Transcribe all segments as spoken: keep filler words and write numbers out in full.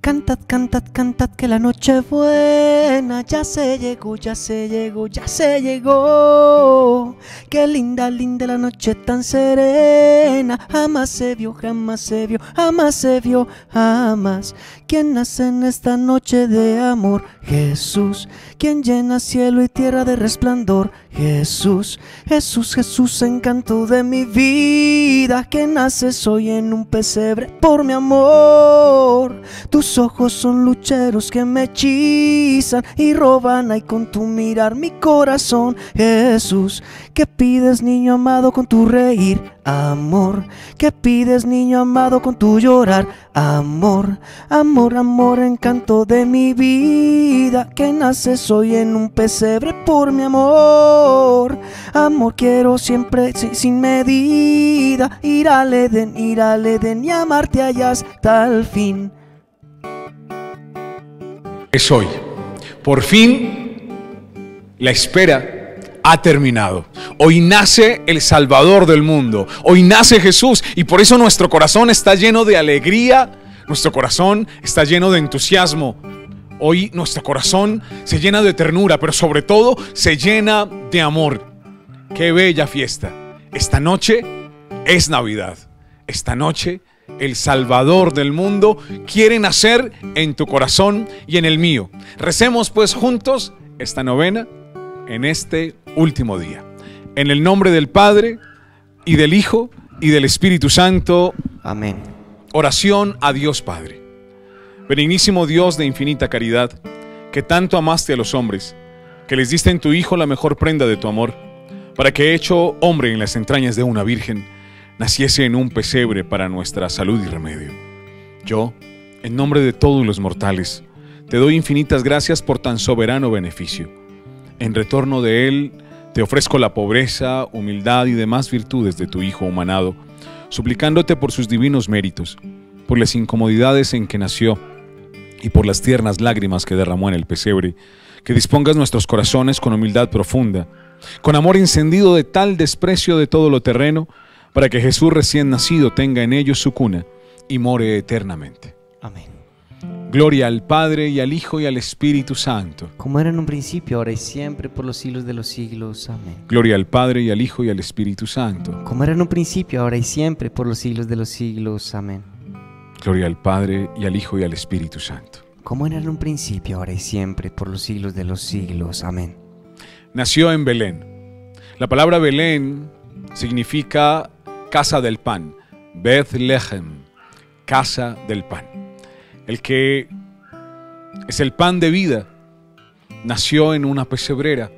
Cantad, cantad, cantad que la noche es buena. Ya se llegó, ya se llegó, ya se llegó. Qué linda, linda la noche tan serena. Jamás se vio, jamás se vio, jamás se vio, jamás. ¿Quién nace en esta noche de amor? Jesús. ¿Quién llena cielo y tierra de resplandor? Jesús. Jesús, Jesús, encanto de mi vida, que naces hoy en un pesebre por mi amor. Tus ojos son lucheros que me hechizan y roban ahí con tu mirar mi corazón. Jesús, ¿qué pides, niño amado, con tu reír? Amor. ¿Qué pides, niño amado, con tu llorar? Amor, amor, amor, encanto de mi vida, que naces hoy en un pesebre por mi amor. Amor, quiero siempre sin medida ir al Edén, ir al Edén y amarte allá hasta el fin. Es hoy. Por fin la espera ha terminado. Hoy nace el Salvador del mundo. Hoy nace Jesús y por eso nuestro corazón está lleno de alegría. Nuestro corazón está lleno de entusiasmo. Hoy nuestro corazón se llena de ternura, pero sobre todo se llena de amor. ¡Qué bella fiesta! Esta noche es Navidad. Esta noche el Salvador del mundo quiere nacer en tu corazón y en el mío. Recemos pues juntos esta novena en este último día. En el nombre del Padre, y del Hijo, y del Espíritu Santo. Amén. Oración a Dios Padre. Benignísimo Dios de infinita caridad, que tanto amaste a los hombres, que les diste en tu Hijo la mejor prenda de tu amor, para que, hecho hombre en las entrañas de una virgen, naciese en un pesebre para nuestra salud y remedio. Yo, en nombre de todos los mortales, te doy infinitas gracias por tan soberano beneficio. En retorno de él, te ofrezco la pobreza, humildad y demás virtudes de tu Hijo humanado, suplicándote por sus divinos méritos, por las incomodidades en que nació y por las tiernas lágrimas que derramó en el pesebre, que dispongas nuestros corazones con humildad profunda, con amor encendido de tal desprecio de todo lo terreno, para que Jesús recién nacido tenga en ellos su cuna y more eternamente. Amén. Gloria al Padre, y al Hijo, y al Espíritu Santo. Como era en un principio, ahora y siempre, por los siglos de los siglos. Amén. Gloria al Padre, y al Hijo, y al Espíritu Santo. Como era en un principio, ahora y siempre, por los siglos de los siglos. Amén. Gloria al Padre, y al Hijo, y al Espíritu Santo. Como era en un principio, ahora y siempre, por los siglos de los siglos. Amén. Nació en Belén. La palabra Belén significa casa del pan. Bethlehem, casa del pan. El que es el pan de vida nació en una pesebrera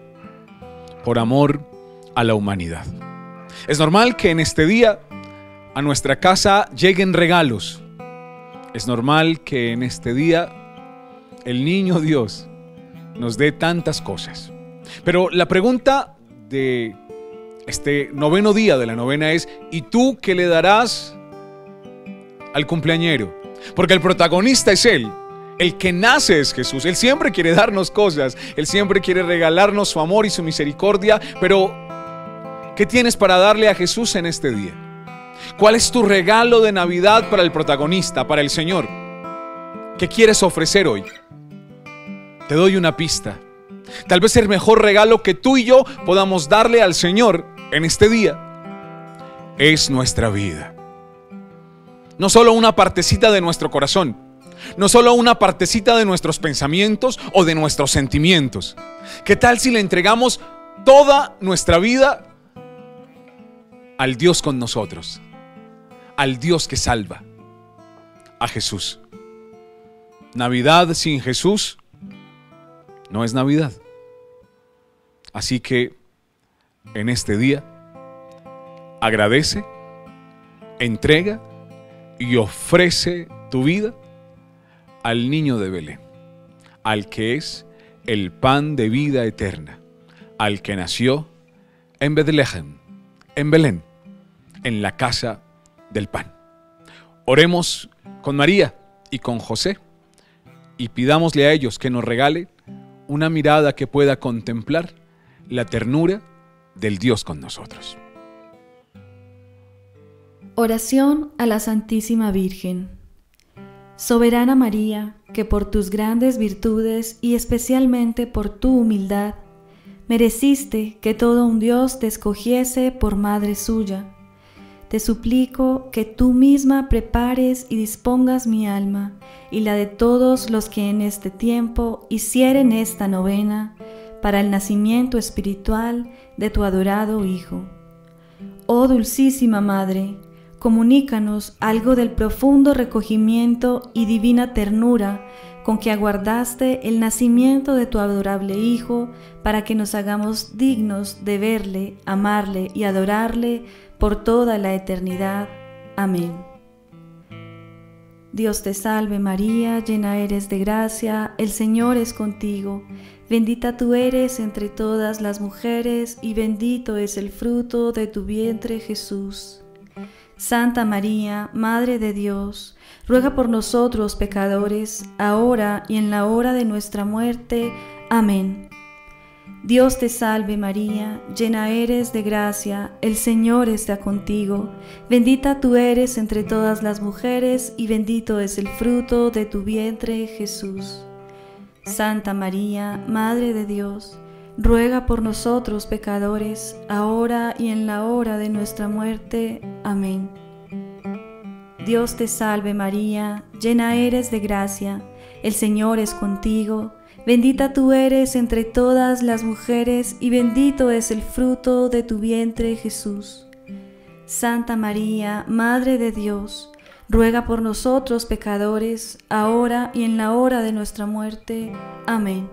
por amor a la humanidad. Es normal que en este día a nuestra casa lleguen regalos. Es normal que en este día el niño Dios nos dé tantas cosas. Pero la pregunta de este noveno día de la novena es: ¿y tú qué le darás al cumpleañero? Porque el protagonista es Él. El que nace es Jesús. Él siempre quiere darnos cosas. Él siempre quiere regalarnos su amor y su misericordia. Pero ¿qué tienes para darle a Jesús en este día? ¿Cuál es tu regalo de Navidad para el protagonista, para el Señor? ¿Qué quieres ofrecer hoy? Te doy una pista. Tal vez el mejor regalo que tú y yo podamos darle al Señor en este día es nuestra vida. No solo una partecita de nuestro corazón, no solo una partecita de nuestros pensamientos o de nuestros sentimientos. ¿Qué tal si le entregamos toda nuestra vida al Dios con nosotros, al Dios que salva, a Jesús? Navidad sin Jesús no es Navidad. Así que en este día agradece, entrega y ofrece tu vida al niño de Belén, al que es el pan de vida eterna, al que nació en Bethlehem, en Belén, en la casa del pan. Oremos con María y con José y pidámosle a ellos que nos regale una mirada que pueda contemplar la ternura del Dios con nosotros. Oración a la Santísima Virgen. Soberana María, que por tus grandes virtudes y especialmente por tu humildad, mereciste que todo un Dios te escogiese por madre suya. Te suplico que tú misma prepares y dispongas mi alma y la de todos los que en este tiempo hicieren esta novena para el nacimiento espiritual de tu adorado Hijo. Oh dulcísima Madre, comunícanos algo del profundo recogimiento y divina ternura con que aguardaste el nacimiento de tu adorable Hijo, para que nos hagamos dignos de verle, amarle y adorarle por toda la eternidad. Amén. Dios te salve María, llena eres de gracia, el Señor es contigo. Bendita tú eres entre todas las mujeres, y bendito es el fruto de tu vientre Jesús. Santa María, Madre de Dios, ruega por nosotros pecadores, ahora y en la hora de nuestra muerte. Amén. Dios te salve María, llena eres de gracia, el Señor está contigo. Bendita tú eres entre todas las mujeres, y bendito es el fruto de tu vientre Jesús. Santa María, Madre de Dios, ruega por nosotros pecadores, ahora y en la hora de nuestra muerte. Amén. Dios te salve María, llena eres de gracia, el Señor es contigo. Bendita tú eres entre todas las mujeres, y bendito es el fruto de tu vientre Jesús. Santa María, Madre de Dios, ruega por nosotros pecadores, ahora y en la hora de nuestra muerte. Amén.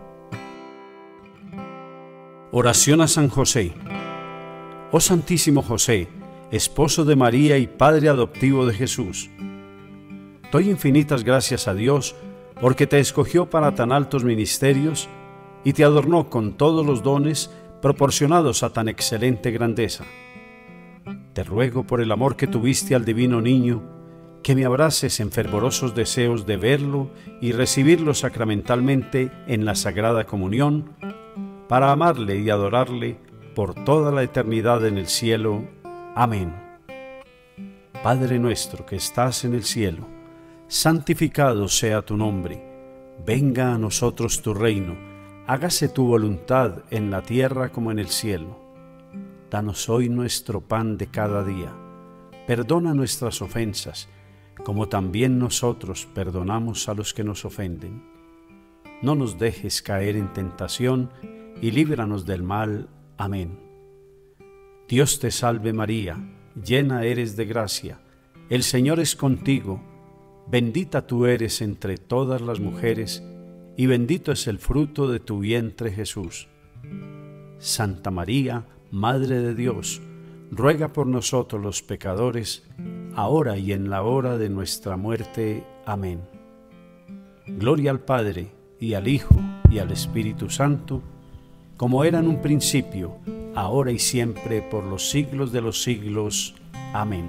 Oración a San José. Oh Santísimo José, esposo de María y padre adoptivo de Jesús, doy infinitas gracias a Dios porque te escogió para tan altos ministerios y te adornó con todos los dones proporcionados a tan excelente grandeza. Te ruego por el amor que tuviste al divino niño, que me abraces en fervorosos deseos de verlo y recibirlo sacramentalmente en la Sagrada Comunión, para amarle y adorarle por toda la eternidad en el cielo. Amén. Padre nuestro que estás en el cielo, santificado sea tu nombre. Venga a nosotros tu reino. Hágase tu voluntad en la tierra como en el cielo. Danos hoy nuestro pan de cada día. Perdona nuestras ofensas, como también nosotros perdonamos a los que nos ofenden. No nos dejes caer en tentación, y líbranos del mal. Amén. Dios te salve María, llena eres de gracia, el Señor es contigo. Bendita tú eres entre todas las mujeres, y bendito es el fruto de tu vientre Jesús. Santa María, Madre de Dios, ruega por nosotros los pecadores, ahora y en la hora de nuestra muerte. Amén. Gloria al Padre, y al Hijo, y al Espíritu Santo, como era en un principio, ahora y siempre, por los siglos de los siglos. Amén.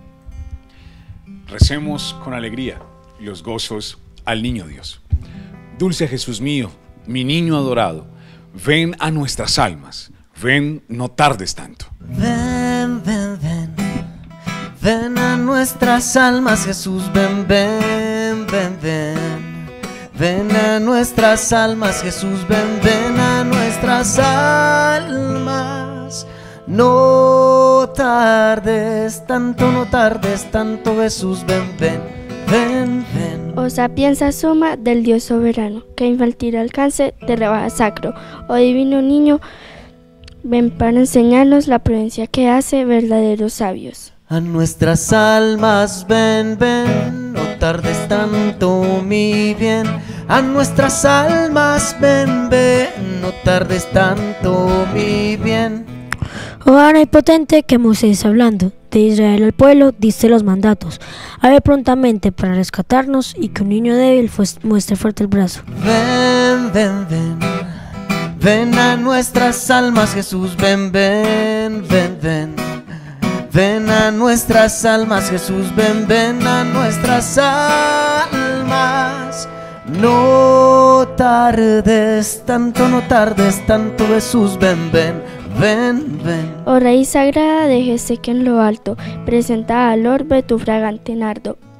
Recemos con alegría los gozos al Niño Dios. Dulce Jesús mío, mi niño adorado, ven a nuestras almas, ven, no tardes tanto. Ven, ven, ven, ven a nuestras almas, Jesús, ven, ven, ven, ven. Ven a nuestras almas, Jesús, ven, ven a nuestras almas. No tardes tanto, no tardes tanto, Jesús, ven, ven, ven, ven. Oh sapienza suma del Dios soberano, que infantil alcance te rebaja sacro. Oh divino niño, ven para enseñarnos la prudencia que hace verdaderos sabios. A nuestras almas ven, ven, no tardes tanto mi bien. A nuestras almas ven, ven, no tardes tanto mi bien. Oh Ana y potente que Moisés hablando, de Israel al pueblo diste los mandatos. Abre prontamente para rescatarnos y que un niño débil muestre fuerte el brazo. Ven, ven, ven, ven a nuestras almas, Jesús, ven, ven, ven, ven. Ven a nuestras almas, Jesús, ven, ven a nuestras almas. No tardes tanto, no tardes tanto, Jesús, ven, ven, ven, ven. Oh Raíz sagrada, déjese que en lo alto presenta al orbe tu fragante nardo.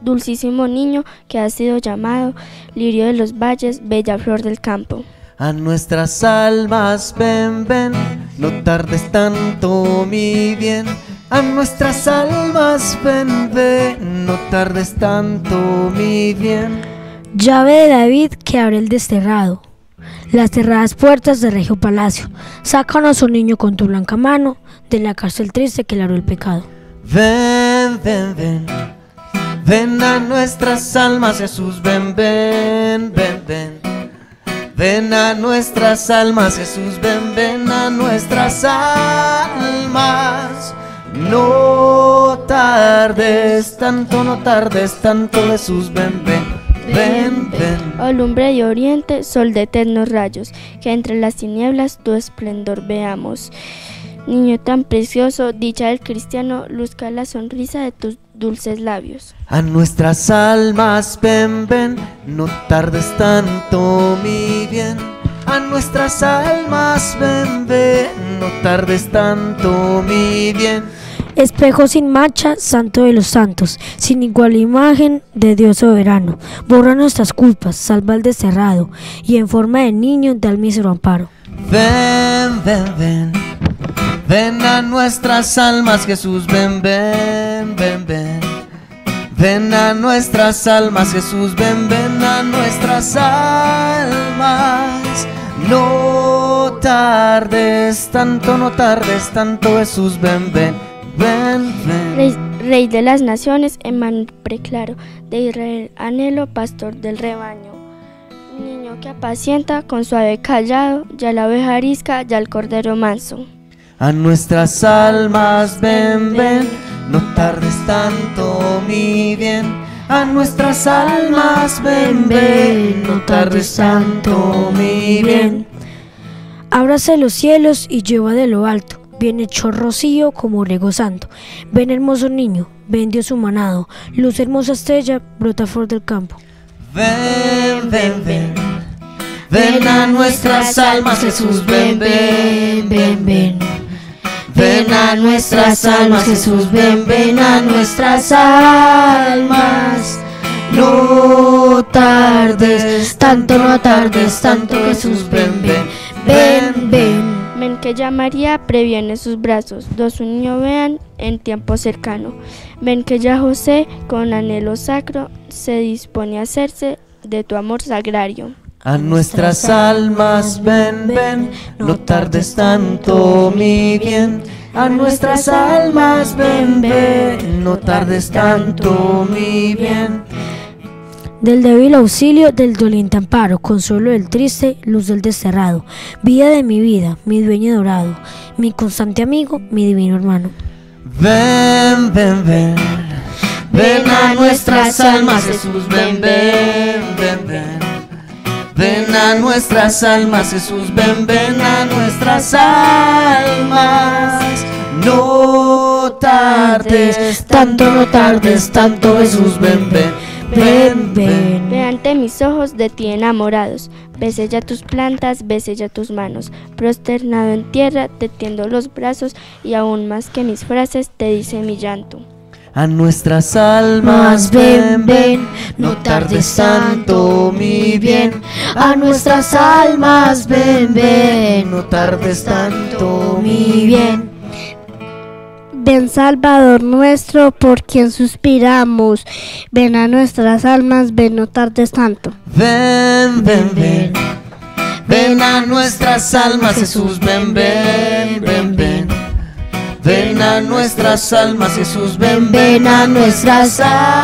dulcísimo niño que ha sido llamado lirio de los valles, bella flor del campo. A nuestras almas ven, ven, no tardes tanto mi bien. A nuestras almas ven, ven, no tardes tanto mi bien. Llave de David que abre el desterrado, las cerradas puertas de regio palacio. Sácanos, oh niño, con tu blanca mano, de la cárcel triste que labró el pecado. Ven, ven, ven, ven a nuestras almas, Jesús, ven, ven, ven, ven. Ven a nuestras almas, Jesús, ven, ven a nuestras almas. No tardes tanto, no tardes tanto, Jesús, ven, ven, ven, ven. Oh lumbre de oriente, sol de eternos rayos, que entre las tinieblas tu esplendor veamos. Niño tan precioso, dicha del cristiano, luzca la sonrisa de tus dulces labios. A nuestras almas ven, ven, no tardes tanto mi bien. A nuestras almas ven, ven, no tardes tanto mi bien. Espejo sin mancha, santo de los santos, sin igual imagen de Dios soberano. Borra nuestras culpas, salva al desterrado, y en forma de niño da el mísero amparo. Ven, ven, ven, ven a nuestras almas, Jesús, ven, ven, ven, ven. Ven a nuestras almas, Jesús, ven, ven a nuestras almas. No tardes tanto, no tardes tanto, Jesús, ven, ven, ven, ven. Rey, Rey de las naciones, Emmanuel preclaro, de Israel anhelo, pastor del rebaño. Niño que apacienta con suave callado, ya la oveja arisca, ya el cordero manso. A nuestras almas ven, ven, no tardes tanto mi bien. A nuestras almas ven, ven, no tardes tanto mi bien. Ábrase los cielos y lleva de lo alto, bien hecho rocío como rego santo. Ven hermoso niño, ven Dios humanado, luz hermosa estrella, brota flor del campo. Ven, ven, ven, ven a nuestras almas, Jesús, ven, ven, ven, ven. Ven a nuestras almas, Jesús, ven, ven a nuestras almas. No tardes tanto, no tardes tanto, Jesús, ven, ven, ven, ven. Ven que ya María previene sus brazos, dos un niño vean en tiempo cercano. Ven que ya José con anhelo sacro se dispone a hacerse de tu amor sagrario. A nuestras almas ven, ven, no tardes tanto mi bien. A nuestras almas ven, ven, no tardes tanto mi bien. Del débil auxilio, del doliente amparo, consuelo del triste, luz del desterrado, vida de mi vida, mi dueño dorado, mi constante amigo, mi divino hermano. Ven, ven, ven, ven a nuestras almas, Jesús, ven, ven, ven, ven. Ven a nuestras almas, Jesús, ven, ven a nuestras almas. No tardes tanto, no tardes tanto, Jesús, ven, ven, ven, ven. Ve ante mis ojos de ti enamorados, besé ya tus plantas, besé ya tus manos. Prosternado en tierra, te tiendo los brazos y aún más que mis frases te dice mi llanto. A nuestras almas ven, ven, no tardes tanto mi bien. A nuestras almas ven, ven, no tardes tanto mi bien. Ven Salvador nuestro, por quien suspiramos. Ven a nuestras almas, ven, no tardes tanto. Ven, ven, ven, ven a nuestras almas, Jesús, ven, ven, ven, ven. Ven a nuestras almas, Jesús, ven, ven a nuestras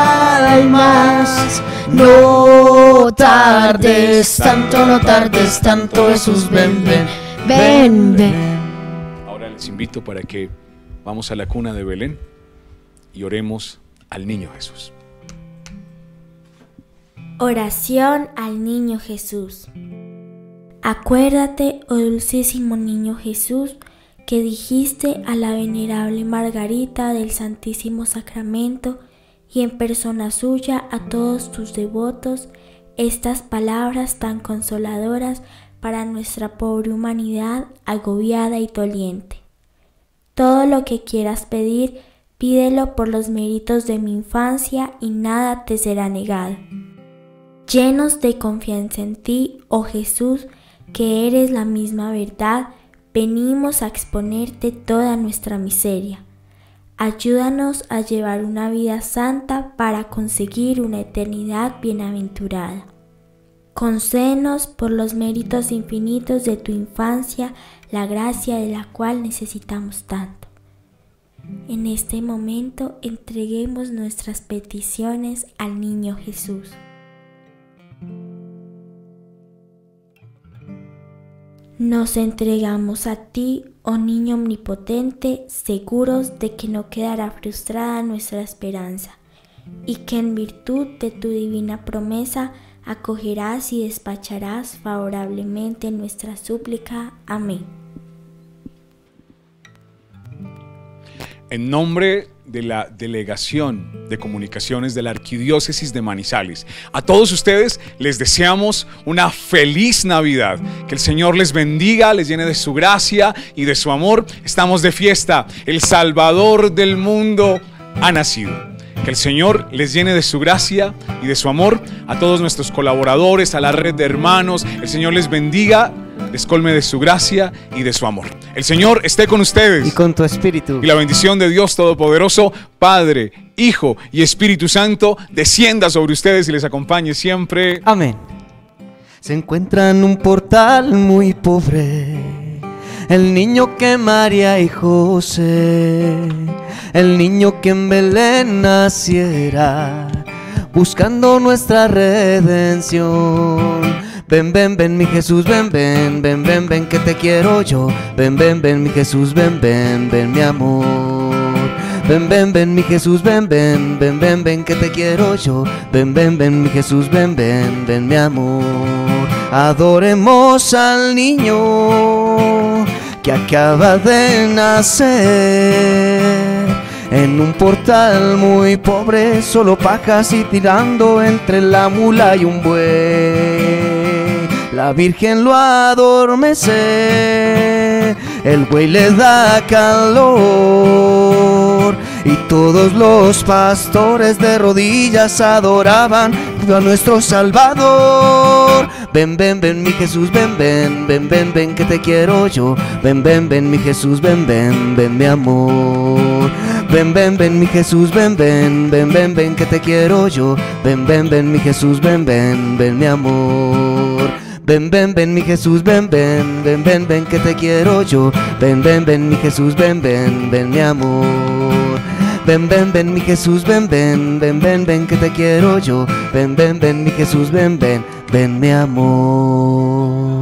almas. No tardes tanto, no tardes tanto, Jesús, ven, ven, ven, ven. Ahora les invito para que vamos a la cuna de Belén y oremos al niño Jesús. Oración al niño Jesús. Acuérdate, oh dulcísimo niño Jesús, que dijiste a la venerable Margarita del Santísimo Sacramento y en persona suya a todos tus devotos estas palabras tan consoladoras para nuestra pobre humanidad agobiada y doliente. Todo lo que quieras pedir, Pídelo por los méritos de mi infancia y nada te será negado. Llenos de confianza en ti, oh Jesús, que eres la misma verdad, venimos a exponerte toda nuestra miseria. Ayúdanos a llevar una vida santa para conseguir una eternidad bienaventurada. Concédenos por los méritos infinitos de tu infancia la gracia de la cual necesitamos tanto. En este momento entreguemos nuestras peticiones al Niño Jesús. Nos entregamos a ti, oh Niño omnipotente, seguros de que no quedará frustrada nuestra esperanza, y que en virtud de tu divina promesa acogerás y despacharás favorablemente nuestra súplica. Amén. En nombre de la Delegación de Comunicaciones de la Arquidiócesis de Manizales, a todos ustedes les deseamos una feliz Navidad. Que el Señor les bendiga, les llene de su gracia y de su amor. Estamos de fiesta. El Salvador del mundo ha nacido. Que el Señor les llene de su gracia y de su amor. A todos nuestros colaboradores, a la red de hermanos, el Señor les bendiga, les colme de su gracia y de su amor. El Señor esté con ustedes. Y con tu espíritu. Y la bendición de Dios Todopoderoso, Padre, Hijo y Espíritu Santo, descienda sobre ustedes y les acompañe siempre. Amén. Se encuentra en un portal muy pobre el niño que María y José, el niño que en Belén naciera, buscando nuestra redención. Ven, ven, ven mi Jesús, ven, ven, ven, ven, ven que te quiero yo. Ven, ven, ven mi Jesús, ven, ven, ven mi amor. Ven, ven, ven mi Jesús, ven, ven, ven, ven, ven que te quiero yo. Ven, ven, ven mi Jesús, ven, ven, ven mi amor. Adoremos al niño que acaba de nacer en un portal muy pobre, solo pajas y tirando entre la mula y un buey. La Virgen lo adormece, el buey le da calor y todos los pastores de rodillas adoraban a nuestro Salvador. Ven, ven, ven mi Jesús, ven, ven, ven, ven, ven que te quiero yo. Ven, ven, ven mi Jesús, ven, ven, ven mi amor. Ven, ven, ven mi Jesús, ven, ven, ven, ven, ven que te quiero yo. Ven, ven, ven mi Jesús, ven, ven, ven mi amor. Ven, ven, ven mi Jesús, ven, ven, ven, ven, ven que te quiero yo. Ven, ven, ven mi Jesús, ven, ven, ven mi amor. Ven, ven, ven mi Jesús, ven, ven, ven, ven, ven que te quiero yo. Ven, ven, ven mi Jesús, ven, ven, ven mi amor.